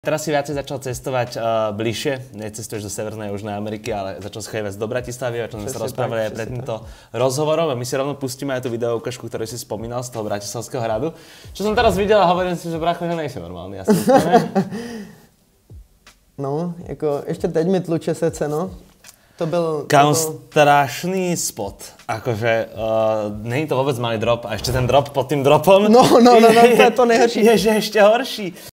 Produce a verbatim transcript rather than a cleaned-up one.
Teraz si viacej začal cestovať uh, bližšie, necestuješ do Severnej a Južnej Ameriky, ale začal si chodiť do Bratislavy, o čom sme sa rozprávali aj pred týmto rozhovorom a my si rovno pustíme aj tú video ukážku, ktorú si spomínal z toho Bratislavského hradu. Čo som teraz videl a hovorím si, že brácho, že nejsi normálny, asi. No, jako ještě teď mi tluče srdce, no. To byl... Kámo, to... strašný spot. Akože, uh, není to vôbec malý drop a ešte ten drop pod tým dropom No, no, no, no, to je to nejhorší. Je, že ešte horší.